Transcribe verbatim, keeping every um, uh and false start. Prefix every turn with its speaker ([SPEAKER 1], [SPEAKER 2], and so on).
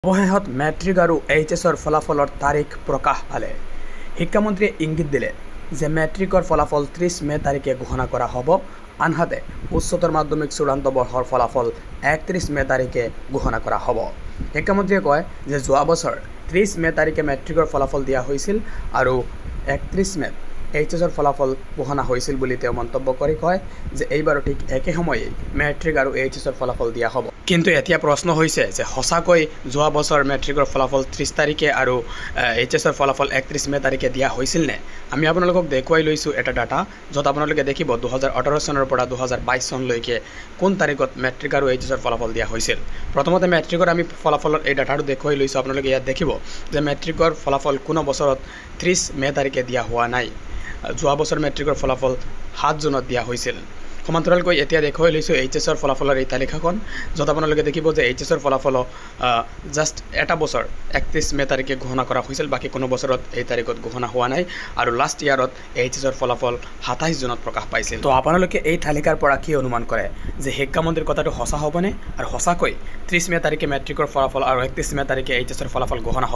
[SPEAKER 1] অৱশেষত মেট্ৰিক আৰু এইচ এছৰ ফলাফলৰ তাৰিখ প্ৰকাশ পালে। শিক্ষামন্ত্ৰীয়ে ইংগিত দিলে যে মেট্ৰিকৰ ফলাফল ত্ৰিছ মে তাৰিখে ঘোষণা কৰা হ'ব, আনহাতে উচ্চতৰ মাধ্যমিক চূড়ান্ত বৰ্ষৰ ফলাফল একত্ৰিছ মে তাৰিখে ঘোষণা কৰা হ'ব। শিক্ষামন্ত্ৰীয়ে কয় যে যোৱা বছৰ ত্ৰিছ মে তাৰিখে মেট্ৰিকৰ ফলাফল দিয়া হৈছিল আৰু একত্ৰিছ মেত এইচ এছৰ ফলাফল ঘোষণা হৈছিল বুলি তেওঁ মন্তব্য কৰি কয় যে এইবাৰো ঠিক একে সময়েই মেট্ৰিক আৰু এইচ এছৰ ফলাফল দিয়া হ'ব। কিন্তু এতিয়া প্ৰশ্ন হৈছে যে সঁচাকৈ যোৱা বছৰ মেট্ৰিকৰ ফলাফল ত্ৰিছ তাৰিখে আৰু এইচ এছৰ ফলাফল একত্ৰিছ মে তাৰিখে দিয়া হৈছিল নে? আমি আপোনালোকক দেখুৱাই লৈছোঁ এটা ডাটা, য'ত আপোনালোকে দেখিব দুহেজাৰ ওঠৰ চনৰ পৰা দুহেজাৰ বাইছ চনলৈকে কোন তাৰিখত মেট্ৰিক আৰু এইচ এছৰ ফলাফল দিয়া হৈছিল। প্ৰথমতে মেট্ৰিকৰ আমি ফলাফলৰ এই ডাটাটো দেখুৱাই লৈছোঁ। আপোনালোকে ইয়াত দেখিব যে মেট্ৰিকৰ ফলাফল কোনো বছৰত ত্ৰিছ মে তাৰিখে দিয়া হোৱা নাই। যোৱা বছৰ মেট্ৰিকৰ ফলাফল সাত জুনত দিয়া হৈছিল। সমান্তৰালকৈ এতিয়া দেখুৱাই লৈছোঁ এইচ এছৰ ফলাফলৰ এই তালিকাখন, য'ত আপোনালোকে দেখিব যে এইচ এছৰ ফলাফল জাষ্ট এটা বছৰ একত্ৰিছ মে তাৰিখে ঘোষণা কৰা হৈছিল, বাকী কোনো বছৰত এই তাৰিখত ঘোষণা হোৱা নাই আৰু লাষ্ট ইয়াৰত এইচ এছৰ ফলাফল সাতাইছ জুনত প্ৰকাশ পাইছিল। তো আপোনালোকে এই তালিকাৰ পৰা কি অনুমান কৰে যে শিক্ষামন্ত্ৰীৰ কথাটো সঁচা হ'বনে আৰু সঁচাকৈ ত্ৰিছ মে তাৰিখে মেট্ৰিকৰ ফলাফল আৰু একত্ৰিছ মে তাৰিখে এইচ এছৰ ফলাফল ঘোষণা হ'ব?